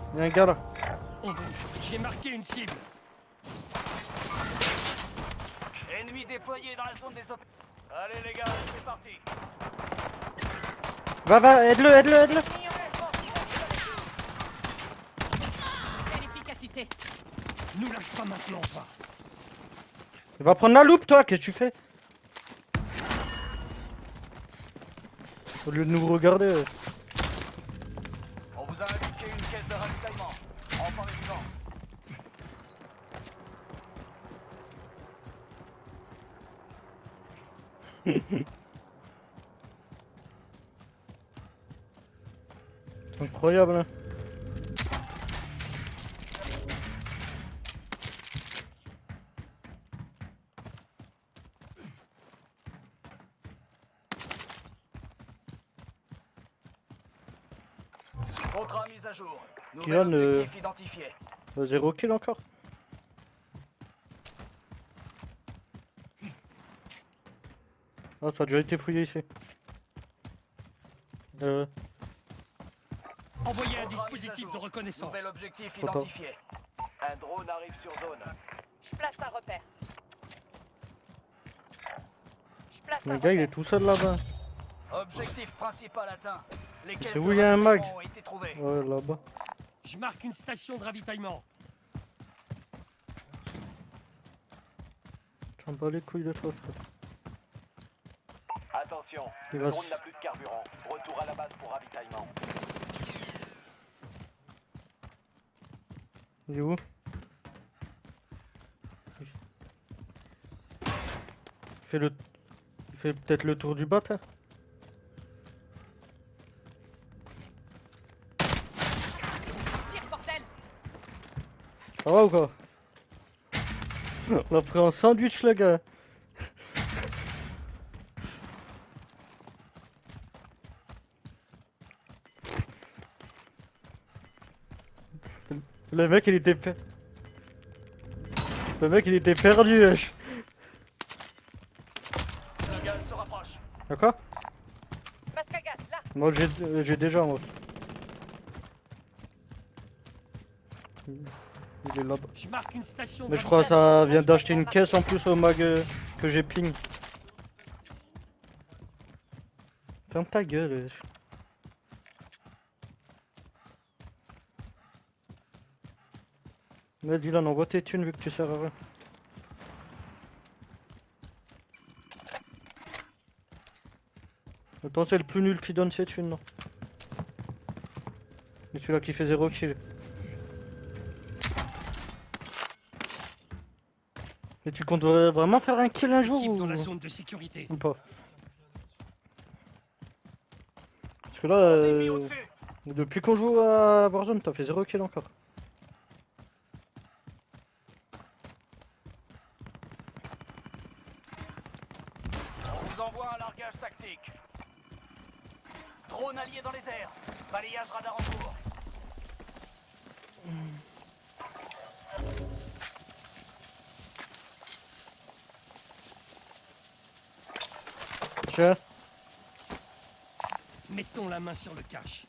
Y'a un gars là. On bouge. J'ai marqué une cible. Ennemi déployé dans la zone des opérations. Allez les gars, c'est parti. Va, aide-le, aide-le. Quelle efficacité! Nous lâche pas maintenant, va. Va prendre la loupe toi, qu'est-ce que tu fais? Au lieu de nous regarder. On vous a indiqué une caisse de ravitaillement. Emparez-vous-en. C'est incroyable hein. Contrat mise à jour. Kylian, Nouvel objectif identifié. 0 kill encore. Ah ça a déjà été fouillé ici. Envoyez un Contrat mise à dispositif jour. de reconnaissance. Nouvel objectif Attends. identifié. Un drone arrive sur zone. Je place un repère. Je place un Le gars il est repère. tout seul là-bas. Objectif principal atteint. Les caisses C'est de où il y a un mag? ravitaillement ont été trouvées. Ouais là-bas. Je marque une station de ravitaillement. J'en bats les couilles de toi frère. Attention, Il le va drone n'a plus de carburant. Retour à la base pour ravitaillement. Il est où? Il fait peut-être le tour du bâtard. Tire, bordel! Ça va ou quoi? On a pris un sandwich le gars. Le mec il était Le mec il était perdu wesh. Le gaz se rapproche. D'accord? Masque à gaz, là! Moi j'ai déjà moi. Il est là-bas. Je marque une station de Mais je crois que ça vient d'acheter une caisse en plus au mag que j'ai ping. Ferme ta gueule wesh. Mais Dylan envoie tes thunes vu que tu sers à rien. Attends c'est le plus nul qui donne ses thunes non. Et celui-là qui fait 0 kill. Et tu comptes vraiment faire un kill un jour Équipe ou... dans la zone de sécurité. ou pas? Parce que là, Ennemi au-dessus. depuis qu'on joue à Warzone, t'as fait 0 kill encore. On vous envoie un largage tactique. Drone allié dans les airs. Balayage radar en cours. Tiens, Mettons la main sur le cache.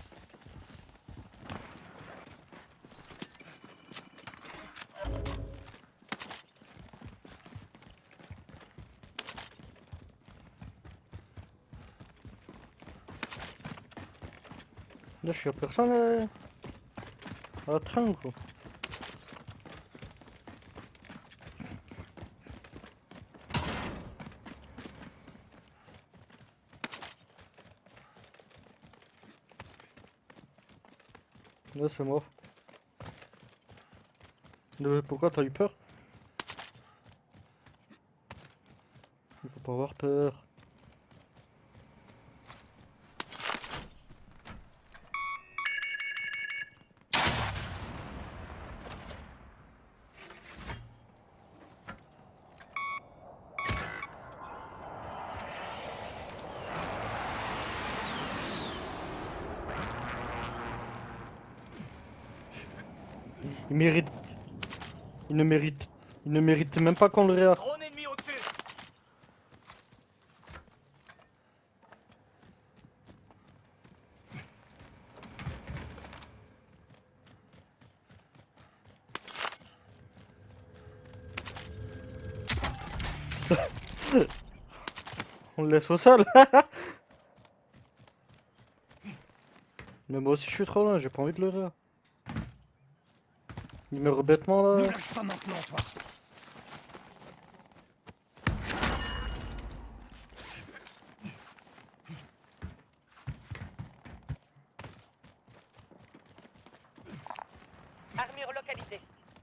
là je suis à personne à la train ou quoi? Là c'est mort. Pourquoi t'as eu peur? Il faut pas avoir peur. Il mérite. Il ne mérite même pas qu'on le réarme. Drone ennemi au-dessus. On le laisse au sol. Mais moi aussi je suis trop loin, j'ai pas envie de le faire. Il meurt bêtement Ne là. lâche pas maintenant, toi. Armure localisée.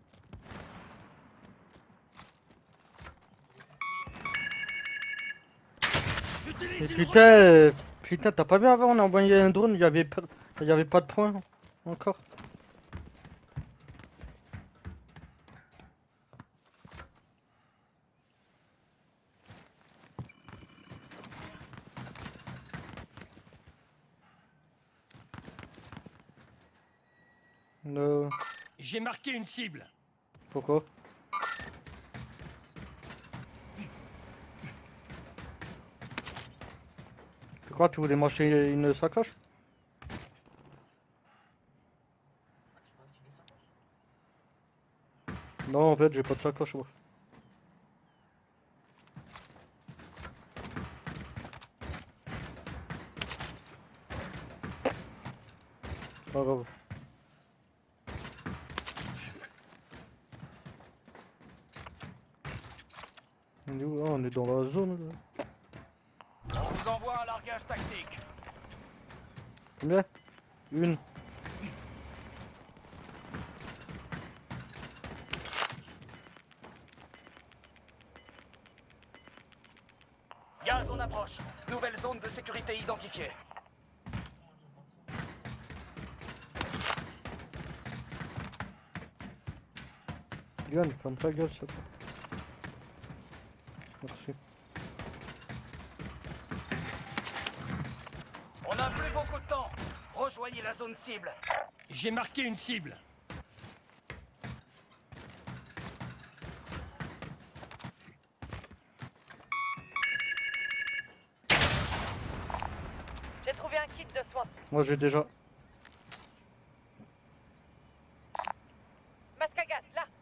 J'utilise Et une putain, putain, t'as pas vu avant, on a envoyé un drone, il y avait pas de points encore. J'ai marqué une cible. Pourquoi? Tu crois que tu voulais m'acheter une sacoche? Non, en fait, j'ai pas de sacoche, moi. Pas grave. On est où? Ah, on est dans la zone là. On vous envoie un largage tactique. Combien? Une. Gaz en approche. Nouvelle zone de sécurité identifiée. Yann, ferme ta gueule, ça. Merci. On n'a plus beaucoup de temps. Rejoignez la zone cible. J'ai marqué une cible. J'ai trouvé un kit de soins. Moi, j'ai déjà. Masque à gaz, là.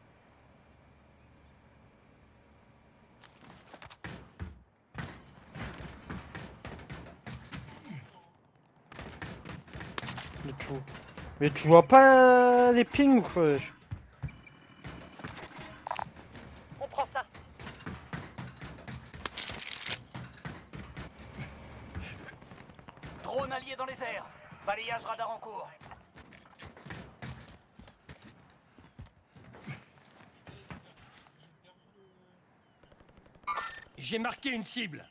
Mais tu vois pas les pings ou quoi? On prend ça. Drone allié dans les airs. Balayage radar en cours. J'ai marqué une cible.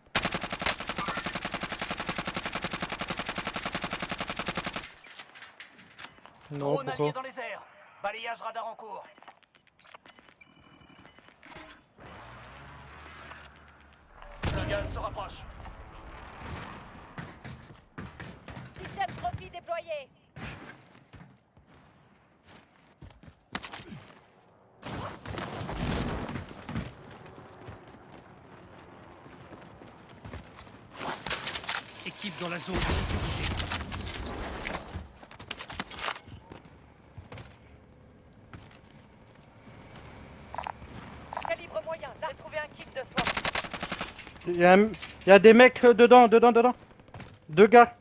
Non, Drone allié pourquoi? dans les airs. Balayage radar en cours. Le gaz se rapproche. Système trophy déployé. Équipe dans la zone de sécurité. Calibre moyen. Là, j'ai trouvé un kit de soins. Il y a des mecs dedans. Deux gars.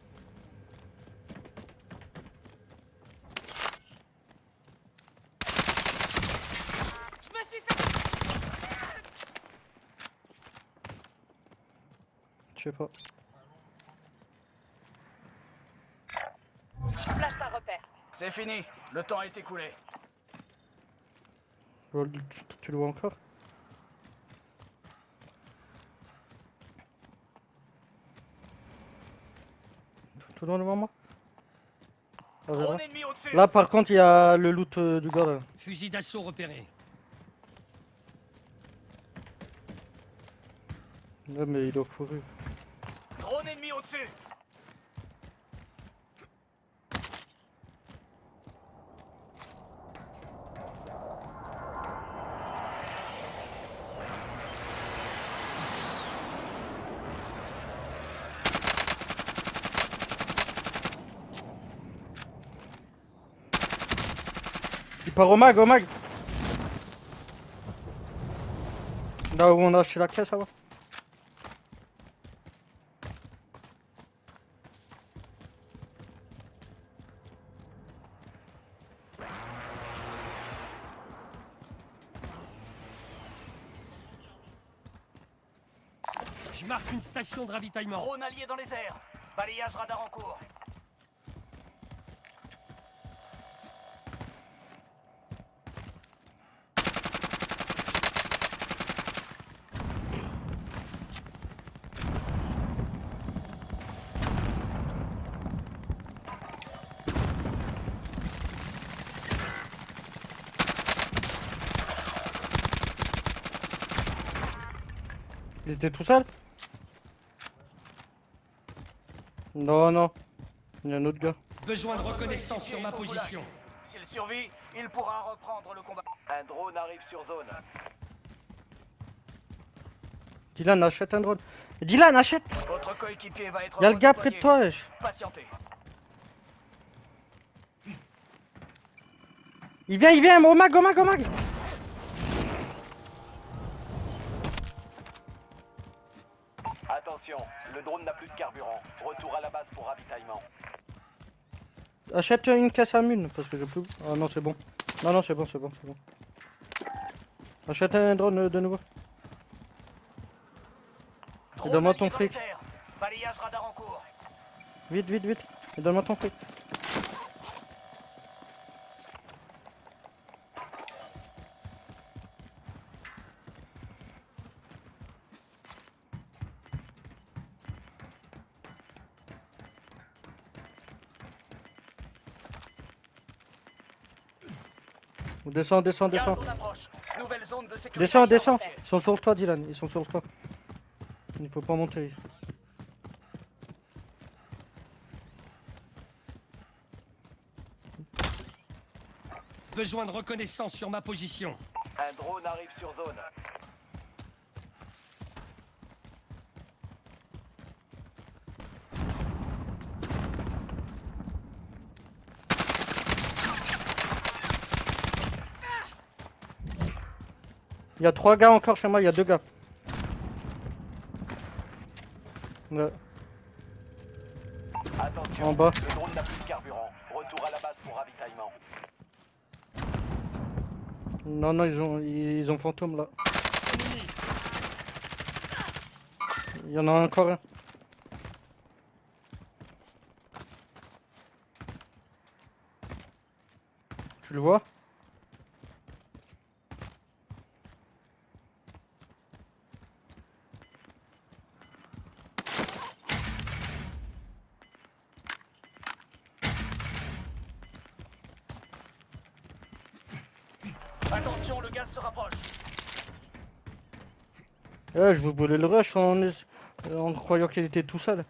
Je me suis fait... Je sais pas. Place un repère. C'est fini. Le temps est écoulé. Tu le vois encore? Tout dans devant moi? Ah, Drone là. ennemi au-dessus. Là, par contre, il y a le loot du gars là. Fusil d'assaut repéré. Ouais, mais il a couru. Drone ennemi au-dessus. Il part au mag, Là où on a acheté la caisse, ça va. Je marque une station de ravitaillement. Drone allié dans les airs. Balayage radar en cours. Il était tout seul? Non, non. Il y a un autre gars. Besoin de Votre reconnaissance sur coéquipier ma est au goulag. position. S'il survit, il pourra reprendre le combat. Un drone arrive sur zone. Dylan, achète un drone. Dylan, achète! Votre coéquipier va être Y'a le gars près de redéployé. toi, wesh. Patientez. Il vient, au mag, au mag, au mag! Attention, le drone n'a plus de carburant. Retour à la base pour ravitaillement. Achète une caisse à mine, parce que j'ai plus. Ah non, c'est bon. Non, non, c'est bon, c'est bon, c'est bon. Achète un drone de nouveau. Et donne-moi ton fric. Balayage radar en cours. Vite, vite, vite. Et donne-moi ton fric. Descends, descends, descends. Gaz en approche. Nouvelle zone de sécurité. Descends, descends. identifiée. Ils sont sur le toit, Dylan. Ils sont sur le toit. Il faut pas monter. Besoin de reconnaissance sur ma position. Un drone arrive sur zone. Il y a 3 gars encore chez moi, il y a 2 gars. Ouais. Attention, En bas. le drone n'a plus de carburant. Retour à la base pour ravitaillement. Non, non, ils ont fantôme là. Ennemi. Il y en a encore un. Tu le vois? Attention, le gaz se rapproche. Je vous voulais le rush en croyant qu'il était tout seul.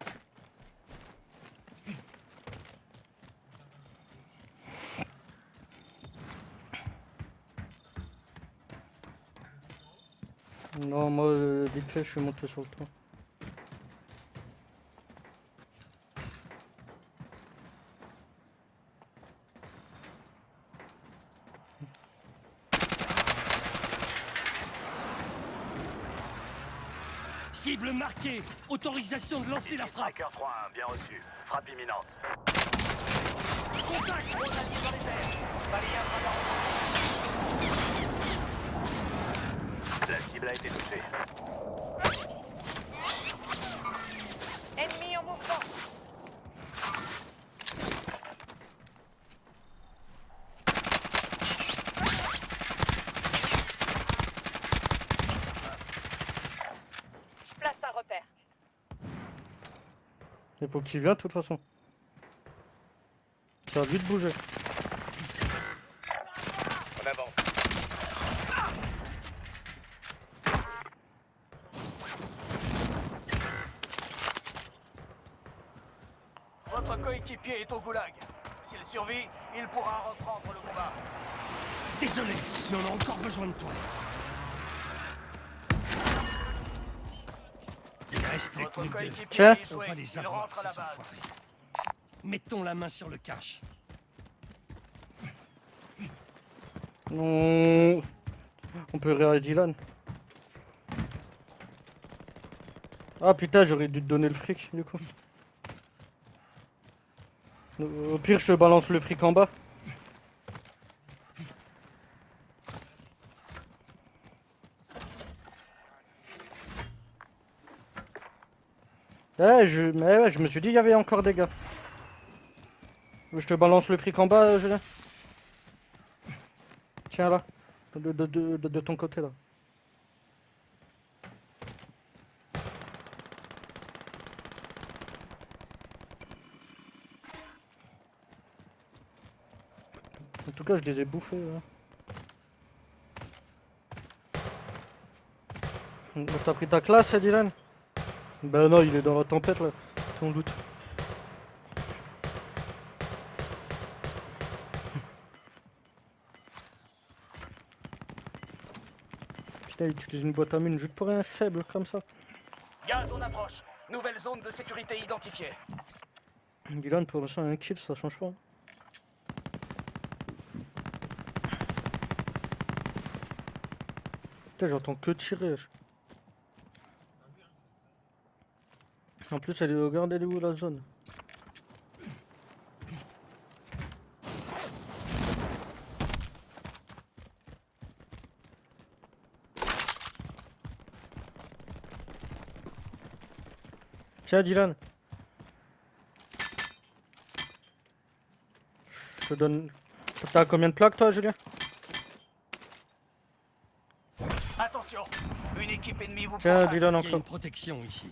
Non, moi, vite fait, je suis monté sur le toit. Cible marquée. Autorisation de lancer la frappe. Striker 3-1, bien reçu. Frappe imminente. Contact. Drone allié dans les airs. Balayage radar en cours. La cible a été touchée. Ennemi en mouvement. Je place un repère. Il faut qu'il vienne de toute façon. Ça va vite bouger. En avant. Votre coéquipier est au goulag. S'il survit, il pourra reprendre le combat. Désolé, mais on a encore besoin de toi. Il reste plus que Votre nous deux. coéquipier Tiens. est On échoué. va les Il avoir, rentre à la ces base. enfoirés. Mettons la main sur le cache. On peut rire à Dylan. Ah putain, j'aurais dû te donner le fric du coup. Au pire, je te balance le fric en bas. Mais ouais, je me suis dit il y avait encore des gars. Je te balance le fric en bas, Julien. Tiens là. De ton côté là. En tout cas, je les ai bouffés. Là. T'as pris ta classe, Dylan? Ben non, il est dans la tempête là, sans doute. Putain, il utilise une boîte à mine juste pour un faible comme ça. Gaz, on approche. Nouvelle zone de sécurité identifiée. Dylan, pour l'instant, un kill, ça change pas. Putain, j'entends que tirer. En plus, regarde, elle est où la zone? Tiens, Dylan. Je te donne. T'as combien de plaques, toi, Julien? Attention, une équipe ennemie vous Tiens, pourchasse. Dylan, Il y a une encore. protection ici.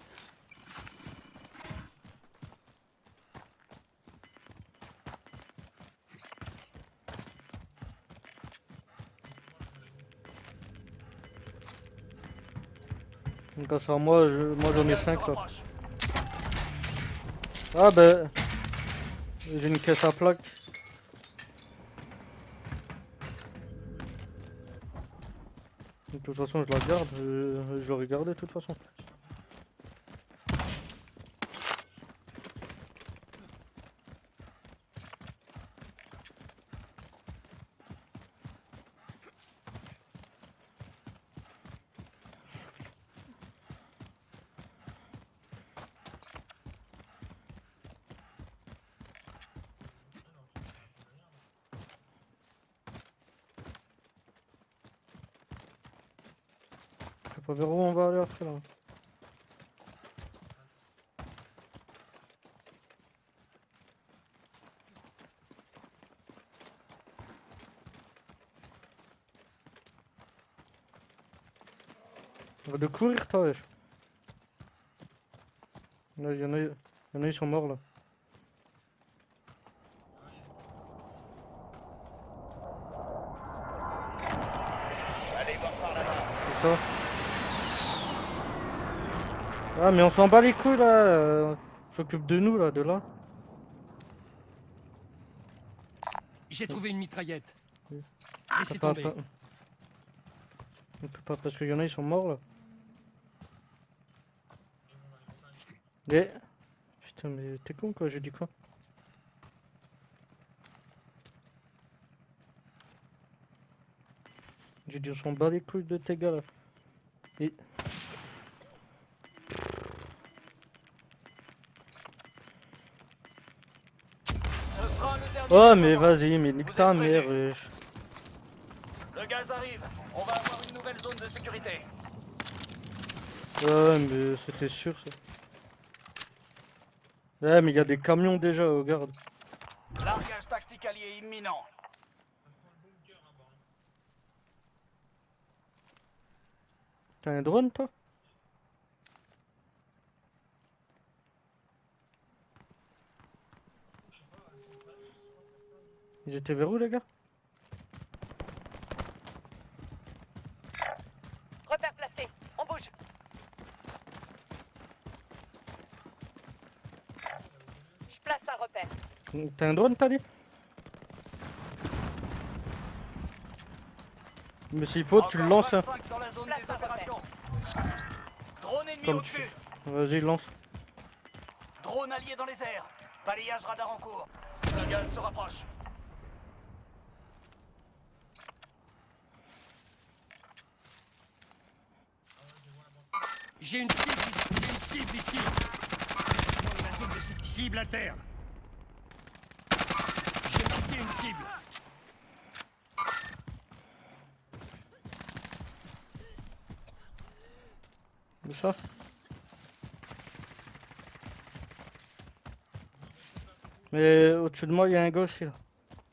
Grâce à moi, moi j'en ai Gaz 5 se là. rapproche. Ah ben, j'ai une caisse à plaques. De toute façon, je la garde. Je l'aurais gardée de toute façon. Je sais pas vers où on va aller après là. On va de courir, toi, wesh. Là, y en a, ils sont morts là. Allez voir par là-bas. C'est ça. Ah, mais on s'en bat les couilles là. S'occupe de nous là, de là. J'ai trouvé une mitraillette. Oui. Laissez Pas- tomber. pas- On peut pas parce qu'il y en a, ils sont morts là. Mais. Putain, mais t'es con quoi, j'ai dit quoi? J'ai dit on s'en bat les couilles de tes gars là. Et... Ce sera le dernier. Oh mais échauffement. vas-y, mais nique Vous ta êtes mère, prévenus. wesh. Le gaz arrive. On va avoir une nouvelle zone de sécurité. Ouais, mais c'était sûr ça. Ouais, mais il y a des camions déjà, regarde. Largage tactique allié imminent. T'as un drone toi? Ils étaient vers où les gars? Repère placé. On bouge. Je place un repère. T'as un drone t'as dit? Mais s'il faut, tu le Encore lances. Hein. 25 dans la zone Place des un repère. opérations. Drone ennemi Comme au-dessus. Vas-y, lance. Drone allié dans les airs. Balayage radar en cours. Le gaz se rapproche. J'ai une cible ici. J'ai une cible ici. La zone de cible à terre. J'ai marqué une cible. Où ça? Mais au-dessus de moi, il y a un gars aussi là.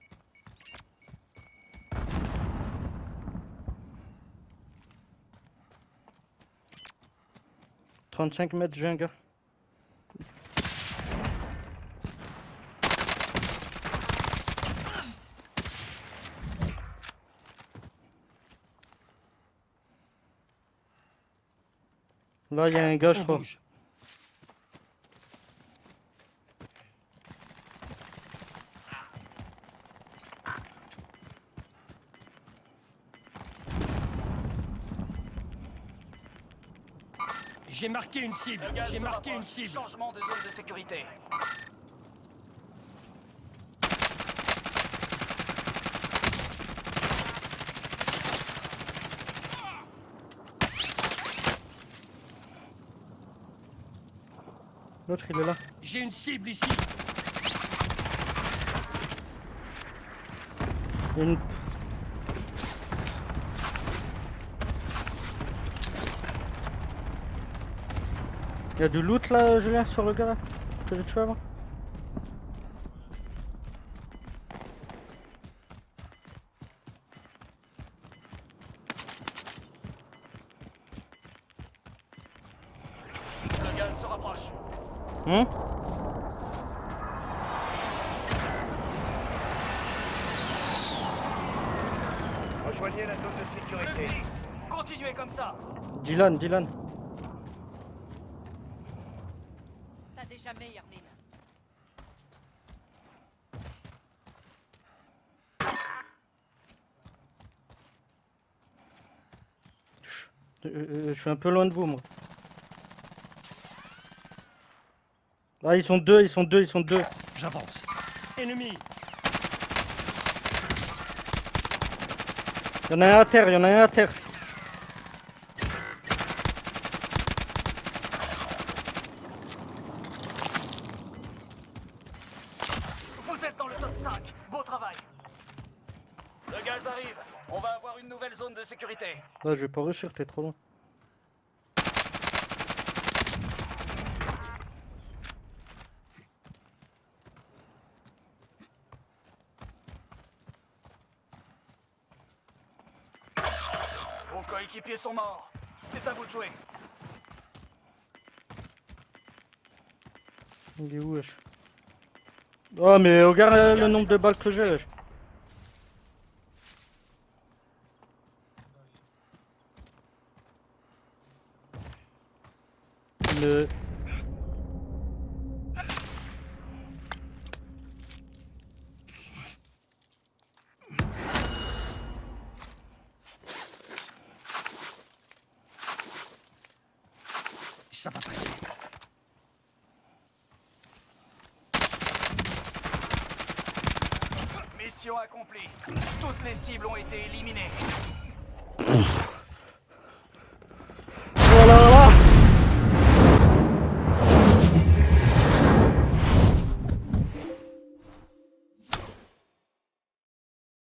35 mètres, j'ai un gars. Là, il y a un gars, je On crois. bouge. J'ai marqué une cible. Le gaz J'ai se marqué une rapproche. cible. Changement de zone de sécurité. L'autre, il est là. J'ai une cible ici. Il y a une... Il y a du loot là, Julien, sur le gars là que j'ai tué avant. Le gaz se rapproche. Rejoignez la zone de Le sécurité. glisse. Continuez comme ça. Dylan, Dylan. T'as déjà meilleure mine. Je suis un peu loin de vous, moi. Ah, ils sont deux, ils sont deux, ils sont deux. J'avance. Ennemi. Il y en a un à terre, il y en a un à terre. Vous êtes dans le top 5. Beau travail. Le gaz arrive. On va avoir une nouvelle zone de sécurité. Là, je vais pas réussir, t'es trop loin. Vos coéquipiers sont morts. C'est à vous de jouer. Il est où, wesh? Oh, mais regarde le nombre de balles que j'ai, wesh. Le... Ça va passer. Mission accomplie. Toutes les cibles ont été éliminées.